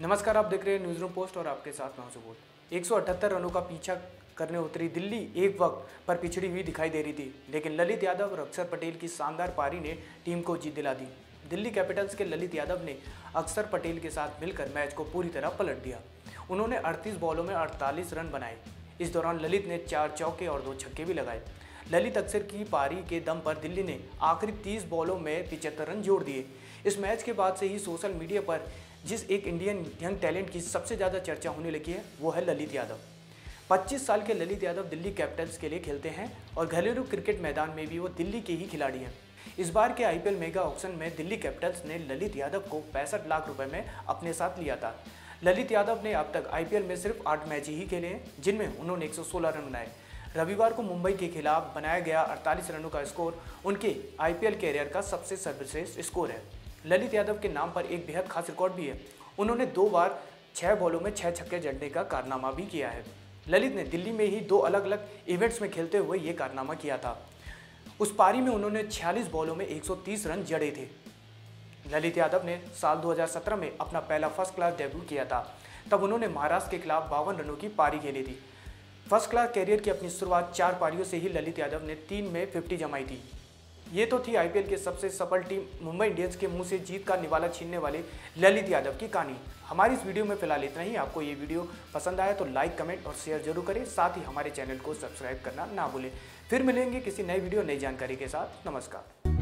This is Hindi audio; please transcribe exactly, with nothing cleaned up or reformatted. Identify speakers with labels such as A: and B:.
A: नमस्कार, आप देख रहे हैं न्यूज रूम पोस्ट और आपके साथ मैं हूं सुबोध। एक सौ अठहत्तर रनों का पीछा करने उतरी दिल्ली एक वक्त पर पिछड़ी हुई दिखाई दे रही थी, लेकिन ललित यादव और अक्षर पटेल की शानदार पारी ने टीम को जीत दिला दी। दिल्ली कैपिटल्स के ललित यादव ने अक्षर पटेल के साथ मिलकर मैच को पूरी तरह पलट दिया। उन्होंने अड़तीस बॉलों में अड़तालीस रन बनाए। इस दौरान ललित ने चार चौके और दो छक्के भी लगाए। ललित अक्षर की पारी के दम पर दिल्ली ने आखिरी तीस बॉलों में पिचहत्तर रन जोड़ दिए। इस मैच के बाद से ही सोशल मीडिया पर जिस एक इंडियन यंग टैलेंट की सबसे ज़्यादा चर्चा होने लगी है वो है ललित यादव। पच्चीस साल के ललित यादव दिल्ली कैपिटल्स के लिए खेलते हैं और घरेलू क्रिकेट मैदान में भी वो दिल्ली के ही खिलाड़ी हैं। इस बार के आईपीएल मेगा ऑक्शन में दिल्ली कैपिटल्स ने ललित यादव को पैंसठ लाख रुपए में अपने साथ लिया था। ललित यादव ने अब तक आईपीएल में सिर्फ आठ मैच ही खेले हैं, जिनमें उन्होंने एक सौ सोलह रन बनाए। रविवार को मुंबई के खिलाफ बनाया गया अड़तालीस रनों का स्कोर उनके आईपीएल कैरियर का सबसे सर्वश्रेष्ठ स्कोर है। ललित यादव के नाम पर एक बेहद खास रिकॉर्ड भी है। उन्होंने दो बार छह बॉलों में छह छक्के जड़ने का कारनामा भी किया है। ललित ने दिल्ली में ही दो अलग अलग इवेंट्स में खेलते हुए ये कारनामा किया था। उस पारी में उन्होंने छियालीस बॉलों में एक सौ तीस रन जड़े थे। ललित यादव ने साल दो हज़ार सत्रह में अपना पहला फर्स्ट क्लास डेब्यू किया था। तब उन्होंने महाराष्ट्र के खिलाफ बावन रनों की पारी खेली थी। फर्स्ट क्लास कैरियर की अपनी शुरुआत चार पारियों से ही ललित यादव ने तीन में पचास जमाई थी। ये तो थी आईपीएल के सबसे सफल टीम मुंबई इंडियंस के मुंह से जीत का निवाला छीनने वाले ललित यादव की कहानी। हमारी इस वीडियो में फिलहाल इतना ही। आपको ये वीडियो पसंद आया तो लाइक, कमेंट और शेयर जरूर करें। साथ ही हमारे चैनल को सब्सक्राइब करना ना भूलें। फिर मिलेंगे किसी नए वीडियो नई जानकारी के साथ। नमस्कार।